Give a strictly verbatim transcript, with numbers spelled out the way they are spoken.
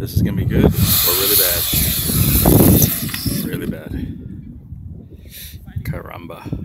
This is gonna be good or really bad. Really bad. Caramba.